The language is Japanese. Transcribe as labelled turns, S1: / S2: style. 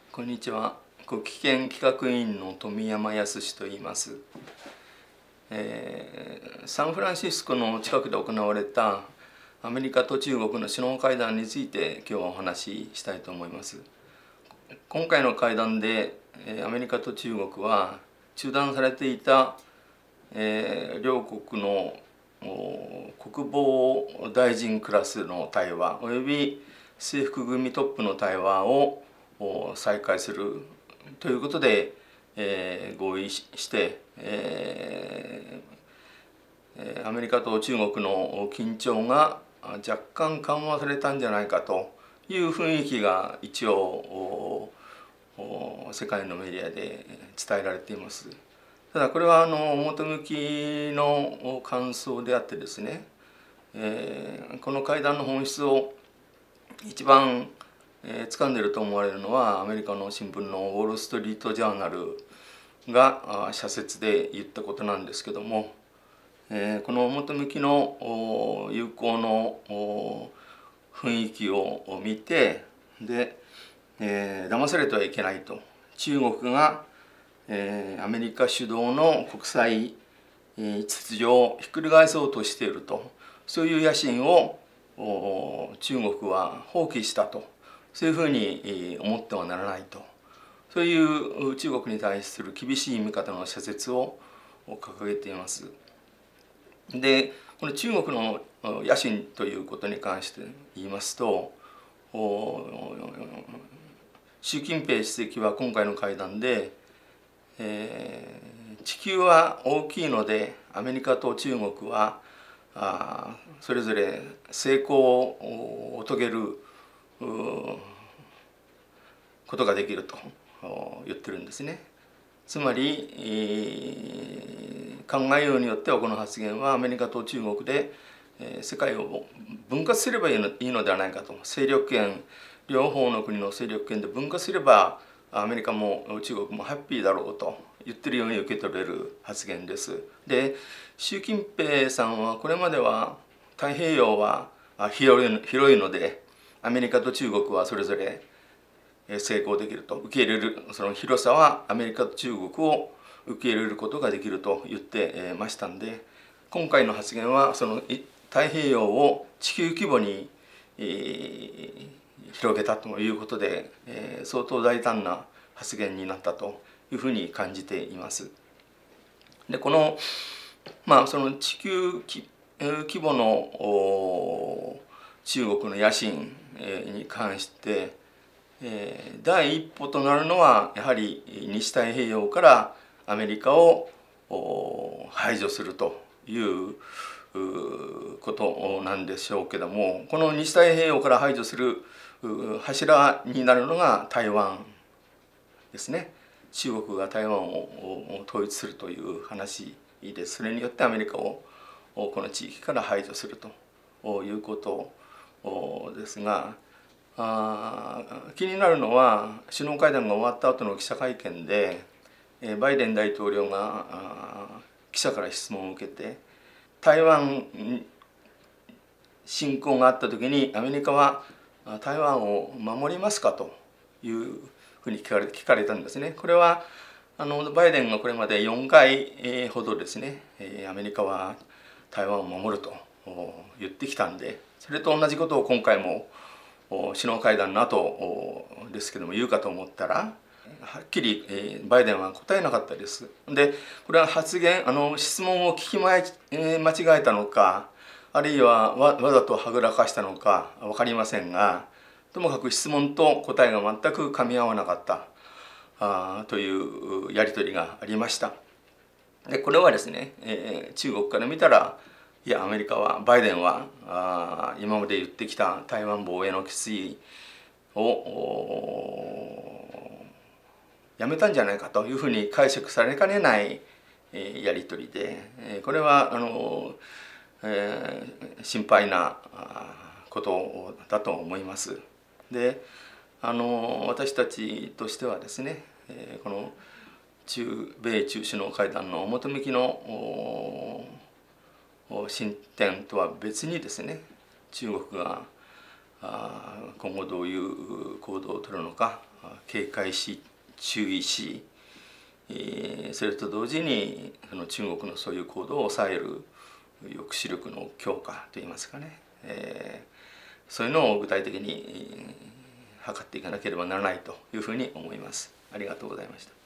S1: こんにちは。ご機嫌企画委員の富山康と言います。サンフランシスコの近くで行われたアメリカと中国の首脳会談について今日はお話ししたいと思います。今回の会談でアメリカと中国は中断されていた両国の国防大臣クラスの対話および制服組トップの対話を再開するということで、合意して、アメリカと中国の緊張が若干緩和されたんじゃないかという雰囲気が一応世界のメディアで伝えられています。ただこれは表向きの感想であってですね、この会談の本質を一番掴んでいると思われるのはアメリカの新聞のウォール・ストリート・ジャーナルが社説で言ったことなんですけども、この表向きの友好の雰囲気を見てで、騙されてはいけないと、中国がアメリカ主導の国際秩序をひっくり返そうとしていると、そういう野心を中国は放棄したと、そういうふうに思ってはならないと、そういう中国に対する厳しい見方の社説を掲げています。でこの中国の野心ということに関して言いますと、習近平主席は今回の会談で、地球は大きいのでアメリカと中国はそれぞれ成功を遂げることができると言ってるんですね。つまり、考えようによってはこの発言はアメリカと中国で世界を分割すればいいのではないかと、勢力圏両方の国の勢力圏で分割すればアメリカも中国もハッピーだろうと言ってるように受け取れる発言です。で習近平さんはこれまでは太平洋は広いのでアメリカと中国はそれぞれ成功できると、受け入れる、その広さはアメリカと中国を受け入れることができると言ってましたんで、今回の発言はその太平洋を地球規模に広げたということで、相当大胆な発言になったというふうに感じています。でこのその地球規模の中国の野心に関して第一歩となるのはやはり西太平洋からアメリカを排除するということなんでしょうけども、この西太平洋から排除する柱になるのが台湾ですね。中国が台湾を統一するという話で、それによってアメリカをこの地域から排除するということですが、気になるのは首脳会談が終わった後の記者会見でバイデン大統領が記者から質問を受けて、台湾侵攻があった時にアメリカは台湾を守りますかというふうに聞かれたんですね。これはバイデンがこれまで4回ほどですね、アメリカは台湾を守ると言ってきたんで、それと同じことを今回も首脳会談の後ですけども言うかと思ったら、はっきりバイデンは答えなかったです。でこれは質問を聞き間違えたのか、あるいはわざとはぐらかしたのか分かりませんが、ともかく質問と答えが全く噛み合わなかったというやり取りがありました。でこれはですね、中国から見たら、いやアメリカはバイデンは今まで言ってきた台湾防衛の決意をやめたんじゃないかというふうに解釈されかねないやり取りで、これは心配なことだと思います。で私たちとしてはですね、この米中首脳会談の表向きの進展とは別にですね、中国が今後どういう行動をとるのか警戒し注意し、それと同時に中国のそういう行動を抑える抑止力の強化といいますかね、そういうのを具体的に図っていかなければならないというふうに思います。ありがとうございました。